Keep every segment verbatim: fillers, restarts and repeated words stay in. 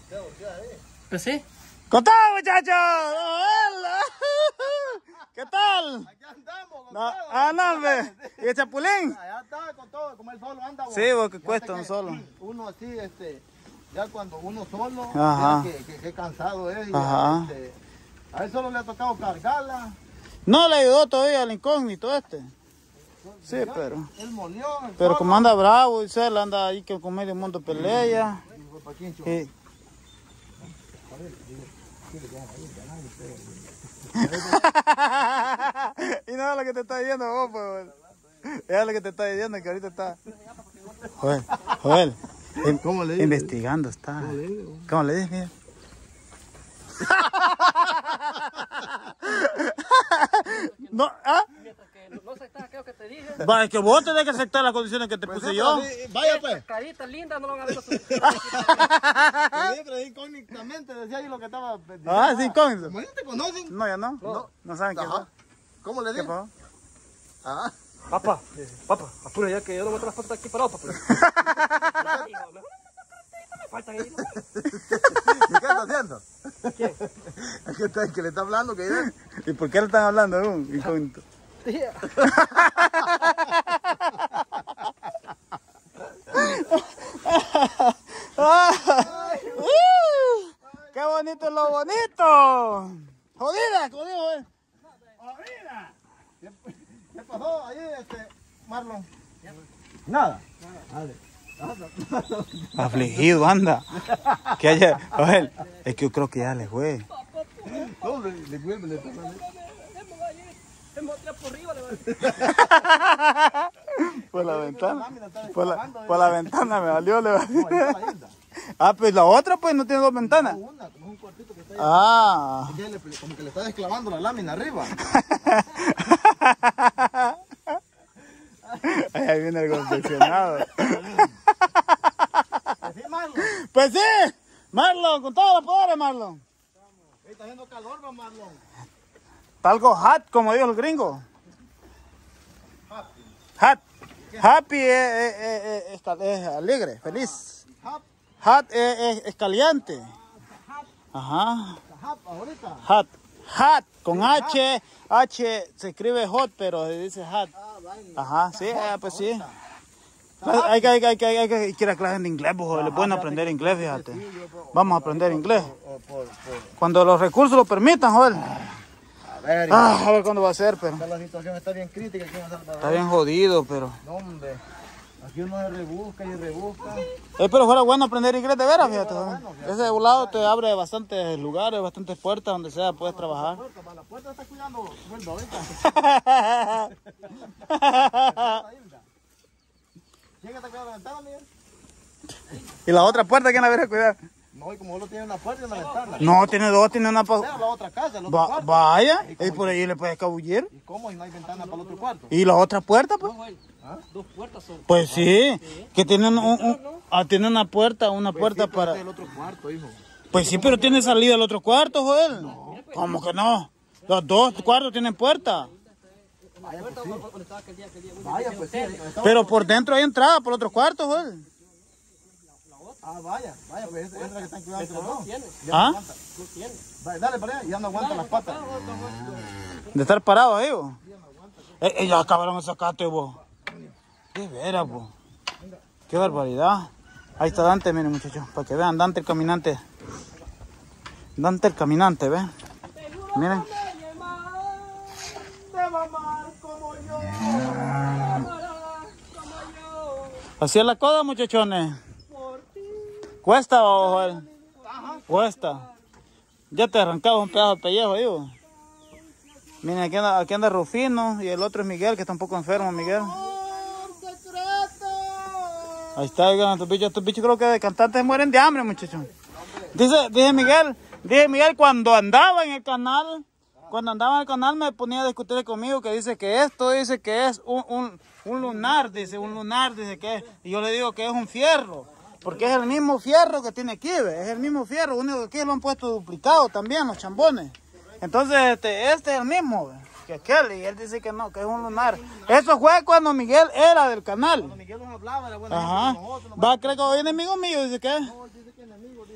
Pues sí. ¡Contá, muchachos! ¡Hola! ¿Qué tal? Aquí andamos, No, ah, no, hombre. ¿Y el chapulín? Allá está con todo, como él solo anda. Sí, porque cuesta un solo. Uno así, este, ya cuando uno solo, Ajá. que, que, que cansado es. Y Ajá. este, a él solo le ha tocado cargarla. No le ayudó todavía al incógnito este. Sí, pero. Él molió. Pero como anda bravo, y él anda ahí que con medio mundo pelea. Y... y no es lo que te está diciendo vos, pues. Es lo que te está diciendo, que ahorita está. Joder, Joder. ¿Cómo le digo? Investigando está. ¿Cómo le digo? ¿Cómo le dices, mira? No, ¿ah? No aceptas aquello que te dije. Va, es que vos tenés que aceptar las condiciones que te Pues puse sí, yo. pero sí, vaya pues. Carita linda, no lo van a ver. Sí, pero incógnitamente decía yo lo que estaba diciendo. Ah, sí, incógnito. ¿Cómo no te conocen? No, ya no. No, no saben quién Ajá. es. ¿Cómo le ¿Qué digo? pasó? Ah. Papá, papá, apura ya que yo no meto las patas aquí parado, papá. Me faltan ahí. ¿Y qué está haciendo? ¿Quién? Es que, está, que le está hablando, que ya. ¿Y por qué le están hablando de un incógnito? Tía. ¡Qué bonito es lo bonito! ¡Jodida! ¿Cómo digo, eh? ¡Jodida! ¿Qué pasó ahí, este, Marlon? Nada. Dale. Afligido, anda. Que haya... A ver, es que yo creo que ya le fue. No, le, le vuelve, le está Por la ventana. lámina está Por la, desclavando, por la ventana me valió. Le No, ahí está la isla. Ah, pues la otra pues no tiene dos ventanas. Una, como un cuartito que está ahí. Ah. Ya le- como que le está desclavando la lámina arriba. Ahí viene el confeccionado. ¿Sí, Marlon? Pues sí, Marlon, con todos los poderes, Marlon. Ahí está haciendo calor, va, Marlon. Está algo hot, como dijo el gringo. Hot. Happy es, es- es- es- es alegre, feliz. Hap, Hot es, es- es caliente. Ajá. hap, ahorita. Hot. Hot. Con H. H se escribe hot, pero se dice hot. Ah, vaina. Ajá, sí, eh, pues sí. Hay que, hay que, hay que, hay que ir a clases de inglés, pues, le pueden aprender inglés, fíjate. Vamos a aprender inglés. O por, por, Cuando los recursos lo permitan, joder. a ver, Ah, a ver cuándo va a ser, pero la situación está bien crítica aquí en El Salvador. está bien jodido, pero... No, hombre. Aquí uno se rebusca y rebusca. Eh, pero fuera bueno aprender inglés de veras, fíjate. fuera joder. bueno, fíjate. Ese de un lado te abre bastantes lugares, bastantes puertas, donde sea puedes trabajar. Puerta, va, la puerta está cuidando sueldo ahorita. ¿Quién está cuidando la ventana, Miguel? ¿Y la otra puerta quién la viene a cuidar? No, y como solo tiene una puerta y una ventana. No, tiene dos, tiene una... pa- Sea la otra casa, el otro Va- cuarto. vaya, y por ahí le puedes escabullir. ¿Y cómo si no hay ventana para el otro cuarto? ¿Y la otra puerta, pues? ¿Ah? Dos puertas son. Pues sí, que tienen un, un- ah, tiene una puerta, una puerta Sí, pero para... este es el otro cuarto, hijo. Pues sí, pero tiene salida al otro cuarto, joder. ¿Cómo que no? Los dos cuartos tienen puerta. Vaya, pues sí. ¿Dónde estaba aquel día, aquel día? Vaya, pues sí. ahí está. Pero por dentro hay entrada, por el otro cuarto, joder. Ah, vaya, vaya, pues esa es la que están cuidando los dos. Tiene, Ya ¿Ah? no aguanta. no tiene. Vaya, dale para allá, ya no aguanta las patas. De estar parado ahí, vos. Eh, eh, ya acabaron de sacarte, vos. Qué veras, vos. Qué barbaridad. Ahí está Dante, miren, muchachos, para que vean, Dante el caminante. Dante el caminante, ¿ven? Miren. Así es la cosa, muchachones. Cuesta, vos, Joel. Cuesta. Ya te arrancaba un pedazo de pellejo ahí, vos. Miren, aquí anda, aquí anda Rufino y el otro es Miguel, que está un poco enfermo, Miguel. Ahí está, oigan, estos bichos, estos bichos creo que de cantantes mueren de hambre, muchachos. Dice, dice Miguel, dice Miguel, cuando andaba en el canal, cuando andaba en el canal me ponía a discutir conmigo que dice que esto, dice que es un, un, un lunar, dice, un lunar, dice que es, y yo le digo que es un fierro, porque es el mismo fierro que tiene aquí, ¿ve? Es el mismo fierro, único que aquí lo han puesto duplicado también, los chambones. Entonces, este, este es el mismo, ¿ve? Que aquel, y él dice que no, que es un lunar. Eso fue cuando Miguel era del canal. Cuando Miguel nos hablaba, era buena Ajá. gente con nosotros. Va a creer que hoy es enemigo mío, dice que. No, dice que enemigo, dice que va a ser.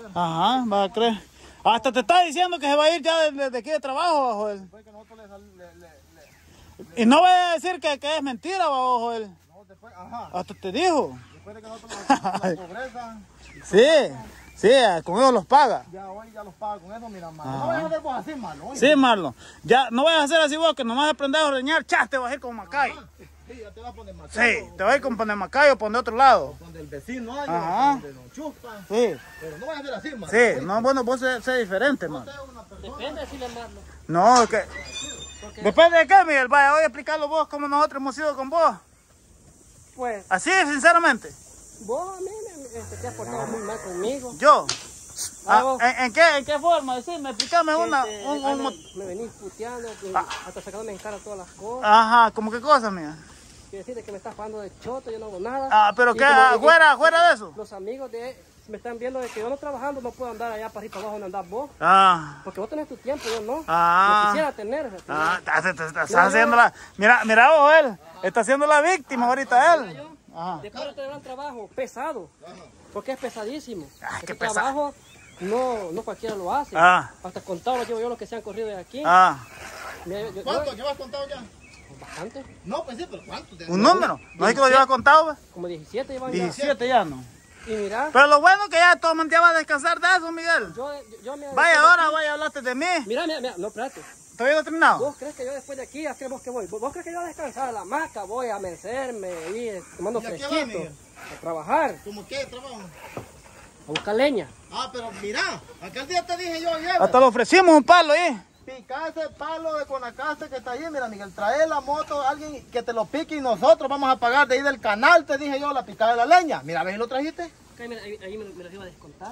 ver. Ajá, vas a creer. Hasta te está diciendo que se va a ir ya desde de aquí de trabajo, Joel. Después que nosotros le, sal- le, le, le- Y no vaya a decir que, que es mentira, Joel. no, después, ajá. Hasta te dijo. Después de que nosotros nos la pobreza, Sí, sí, con ellos los paga. ya hoy ya los paga con eso, mira, malo. Ajá. No vayas a hacer vos así, malo. oye. Sí, Marlon. Ya, no vayas a hacer así vos, que nomás aprendes a ordeñar, chas, te vas a ir con Macay. Sí, ya te vas a poner más. Sí, te vas a ir con poner Macay o poner otro lado. Donde el vecino hay, Ajá. donde nos chupa. Sí, Pero no vayas a hacer así, malo. sí, no, bueno, vos sé, sé diferente, man. Depende de si le mando. No, es que... Depende de qué, Miguel. Vaya, voy a explicarlo vos como nosotros hemos sido con vos. Pues, Así, sinceramente. vos a mí me, este, te has portado muy mal conmigo. Yo. Ah, Ah, vos. ¿en, en qué, ¿En qué forma? Decime, explícame una... Este, un- ah, un me, mo- me venís puteando, que- Ah. hasta sacándome en cara todas las cosas. Ajá, ¿cómo qué cosa, mía? Quiere decirte que me estás pagando de choto, yo no hago nada. Ah, pero Y qué, como- ah, y- fuera, fuera de eso. Los amigos de me están viendo de que yo no trabajando no puedo andar allá para arriba para abajo donde andás vos. Ah, Porque vos tenés tu tiempo, yo no. Ah. Yo quisiera tener. fíjate. ah, te- te- te- estás No, no. haciendo la... Mira, mira vos, él. Está haciendo la víctima ahorita él. Ajá. Después de tener un trabajo pesado, porque es pesadísimo. Ah, qué Este pesado. trabajo no, no cualquiera lo hace. Ah. Hasta contado lo llevo yo los que se han corrido de aquí. Ah, Mira, yo- yo- ¿Cuánto yo- llevas contado ya? Bastante. No, pues sí, pero ¿cuánto? un número. ¿No es que lo lleva contado? Pues? Como diecisiete llevan ya. diecisiete ya, ¿no? Y mira, Pero lo bueno que ya todo el mundo ya va a descansar de eso, Miguel. yo, yo, yo me... Vaya ahora, vaya a hablarte de mí. Mira, mira, mira, no, espérate. ¿Todavía no he terminado? ¿Vos crees que yo después de aquí, a qué vos que voy? ¿Vos, vos crees que yo a descansar a la hamaca, voy a mecerme, ir tomando ¿Y a qué va, fresquito, Miguel? a trabajar, ¿Cómo qué trabajo? a buscar leña? Ah, pero mira, aquel día te dije yo ayer. Hasta le ofrecimos un palo ahí. Pica ese palo de Conacaste que está ahí, mira Miguel, trae la moto, alguien que te lo pique y nosotros vamos a pagar de ahí del canal, te dije yo, la picada de la leña. Mira, ¿ves si lo trajiste? Ok, mira, ahí, ahí me, me los iba a descontar.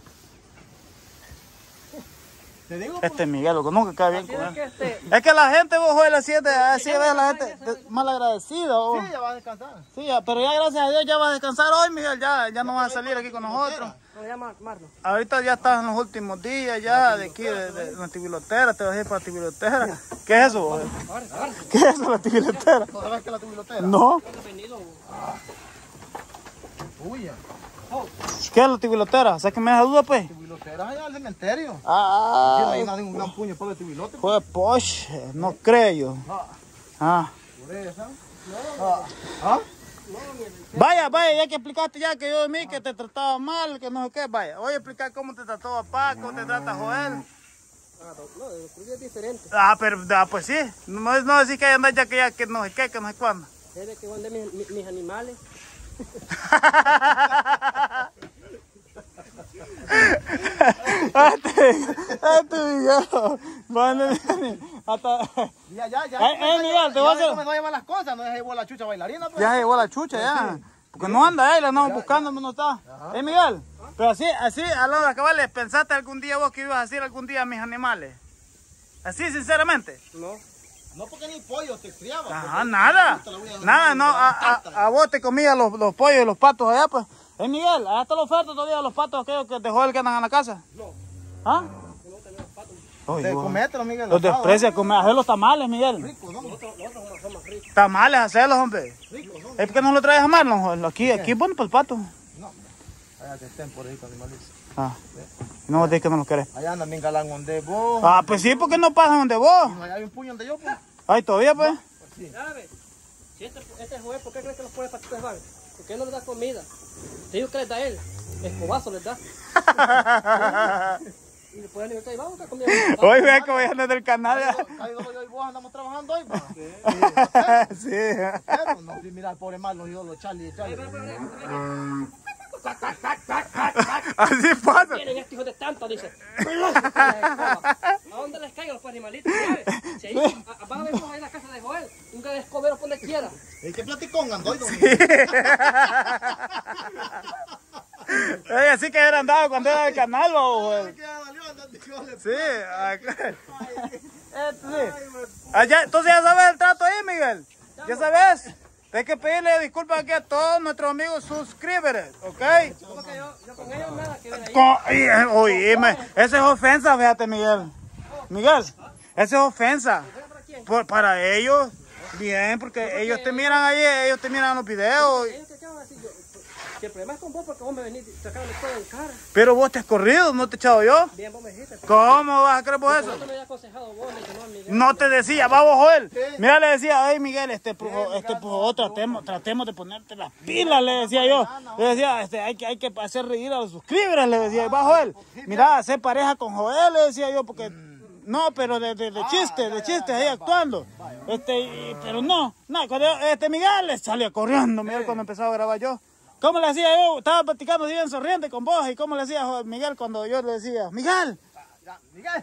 Te digo, Este Miguel, lo que nunca cae bien Así con es él. que este... Es que la gente, vos, Joel, así, de- así ve la gente de- mal agradecida. Oh. sí, ya vas a descansar. Sí, ya, pero ya gracias a Dios ya vas a descansar hoy, Miguel. Ya, ya no vas a salir aquí con nosotros. ¿Cómo se llama Marlon? Ahorita ya estás en los últimos días ya de aquí, de, de, la tibilotera, te vas a ir para la tibilotera. ¿Qué es eso, Joel? ¿Qué es eso, la tibilotera? ¿Sabes que la tubilotera? No. Uy, ¿Qué es la tibilotera? Sáqueme esa duda, pues. tubilotera allá al cementerio. Sí, no Ah, hay nada, un gran puño por el tubilote. pues, poche, no creo yo. Ah. Por esa. Ah, ¿ah? Vaya, vaya, ya que explicaste ya que yo de mí, que te trataba mal, que no sé qué, vaya. Voy a explicar cómo te trató papá, cómo te trata Joel. Ah, no, no, el tuyo es diferente. Ah, pero, ah, pues sí. No es no decir que anda ya que ya que no sé qué, que no sé cuándo. Es de que mandé mis, mis, mis animales. Este, este Miguel, bueno, hasta... Ya, ya, ya. Eh, eh, Miguel, te voy a hacer- No lleva las cosas, no dejes la chucha bailarina, pues. Ya se llevó la chucha, ya. Porque no anda ahí, la andamos buscando, no está. Eh, Miguel, pero así, así, a la hora de cabales, ¿pensaste algún día vos que ibas a decir algún día a mis animales? Así, sinceramente. No. No porque ni pollo te criaba. Ajá, nada. Nada, no, a, a, a vos te comías los, los pollos y los patos allá, pues. Eh, Miguel, allá está la oferta todavía de los patos aquellos que dejó el que andan en la casa. No. ¿Ah? Oye, Te vos, comételo, Miguel. los desprecia comer, hacer los tamales, Miguel. Rico, ¿no? Nosotros, nosotros somos, somos ricos. Tamales, hacerlos, hombre. Rico, ¿no? ¿Es porque no lo traes a Marlon? Joder? Aquí, aquí es bueno para el pato. No. Allá que estén por ahí con animales. Ah, no vos dices que no lo querés. Allá andan bien galán donde vos. Ah, pues sí, porque no pasan donde vos. Allá hay un puño donde yo, pues. Ay, todavía, pues. ¿Sabes? Si este, este joven, ¿por qué crees que los pone patitas van? Porque él no les da comida. Te digo que les da él. Escobazo les da. Y después el niño te dice, vamos a buscar comida. Hoy ve que voy a andar del canal. Ahí donde yo y vos andamos trabajando hoy, pues. Sí. Pero no, sí, mira, el pobre malo, yo lo Charlie, Charlie. Así pasa. Tienen estos hijos de tanto, dice. ¿A dónde les caigan los animalitos? ¿Sabes? Si ahí, a- a- van a ver ahí en la casa de Joel. Un gran escobero por donde quiera. ¿Y qué platicón andó? Ey, así que era andado cuando era del canal, güey. Sí, acá. Este, sí. Allá, entonces ya sabes el trato ahí, Miguel. Ya sabes. Hay que pedirle disculpas aquí a todos nuestros amigos suscriptores, ¿ok? Como que yo, yo con ellos nada que ver ahí. Con- y- Oíme, esa es ofensa, fíjate, Miguel. Miguel, esa es ofensa. Por- para ellos, bien, porque ellos te miran ahí, ellos te miran los videos. Ellos que acaban así, yo, Si el problema es con vos, porque vos me venís sacándole todo en cara. Pero vos te has corrido, no te he echado yo. Bien, vos me dijiste. ¿Cómo vas a creer vos eso? No me había aconsejado vos, ni que no a Miguel. No te decía, vamos Joel. Mira, le decía, ay Miguel, este pujo, este pujo, tratemos, tratemos de ponerte las pilas, le decía yo. Le decía, este, hay que, hay que hacer reír a los suscriptores, le decía, va Joel. Mira, hacer pareja con Joel, le decía yo, porque no, pero de, de, de chistes, de chistes ahí actuando. Este, y, pero no, no, cuando yo, este Miguel le salía corriendo, Miguel, cuando empezaba a grabar yo. ¿Cómo le decía yo? Estaba platicando así bien sonriente con vos. ¿Y cómo le decía Joel, Miguel cuando yo le decía, Miguel? Ya, Miguel.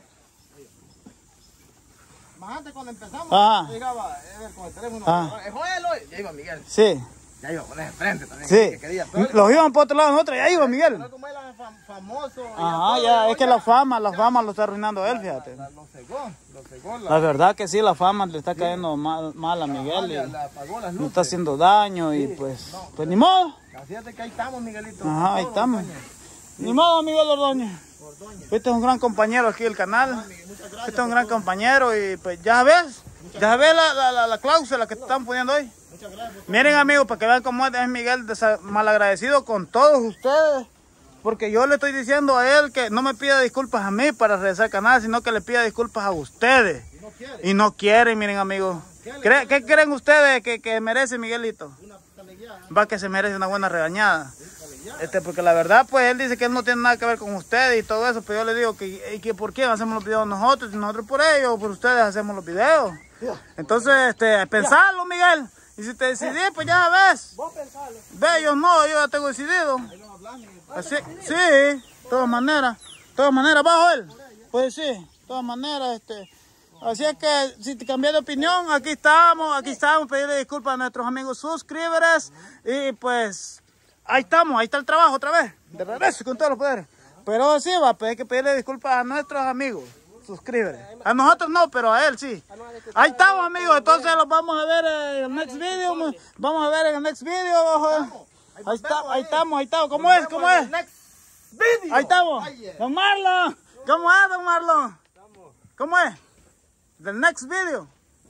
Más antes cuando empezamos, Ajá. llegaba eh, con el teléfono. Ah. Eh, Joel, hoy. Ya iba Miguel. Sí, Ya iba a poner enfrente también. sí. Que quería, pero Los iban por otro lado nosotros, ya iba Miguel. no como él es fam- famoso. Ajá, ya, es que la fama, la fama lo está arruinando él, fíjate. La, lo cegó, lo cegó. La, La verdad que sí, la fama le está cayendo mal, mal a Miguel la, y la apagó las nos luces. está haciendo daño y pues, pues ni modo. Fíjate que ahí estamos, Miguelito. Ajá, ahí Todos, estamos. Ordóñez. Ni modo, Miguel Ordóñez. Ordóñez. Este es un gran compañero aquí del canal. Miguel, muchas gracias. Este es un gran compañero y pues ya ves, ya ves la, la, la, la cláusula que te están poniendo hoy. Muchas gracias. Miren amigos, para que vean cómo es Miguel desa- malagradecido con todos ustedes. Porque yo le estoy diciendo a él que no me pida disculpas a mí para regresar al canal, sino que le pida disculpas a ustedes. Y no quiere. Y no quieren, miren amigos. ¿Cree- ¿Qué creen ustedes que, que merece Miguelito? Una taleguía. Va que se merece una buena regañada. Este, porque la verdad, pues él dice que él no tiene nada que ver con ustedes y todo eso, pero yo le digo que, y que por quién hacemos los videos nosotros, y nosotros por ellos, o por ustedes hacemos los videos. Entonces, este, pensarlo, Miguel. Y si te decidís, pues ya ves. Vos pensalo. Ve, yo no, yo ya tengo decidido. Así, sí, de todas maneras. De todas maneras, bajo él. Pues sí, de todas maneras, este. Así es que si te cambias de opinión, aquí estamos, aquí estamos, pedirle disculpas a nuestros amigos suscriptores. Y pues, ahí estamos, ahí está el trabajo otra vez. De regreso con todos los poderes. Pero sí, va, pues hay que pedirle disculpas a nuestros amigos suscriptores. A nosotros no, pero a él sí. Ahí estamos, amigos. Entonces los vamos a ver en el next video. Vamos a ver en el next video. Bajo. Ahí está, ahí estamos, ahí estamos. ¿Cómo es? ¿Cómo es? Ahí estamos. Don Marlon. ¿Cómo es, don Marlon? ¿Cómo es? Del next video.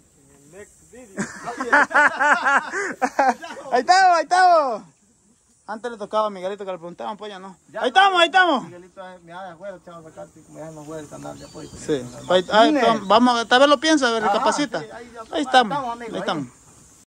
Ahí estamos, ahí estamos. Antes le tocaba a Miguelito que le preguntaban, pues ya no. Ahí estamos, ahí estamos. Miguelito, me da de afuera, chaval, sacarte, como ya no juega el canal, ya puedes. Sí. Ahí, ahí, vamos, tal vez lo piensa, a ver, recapacita. sí, ahí ya- Ahí estamos, ahí estamos, amigo, ahí ahí. estamos.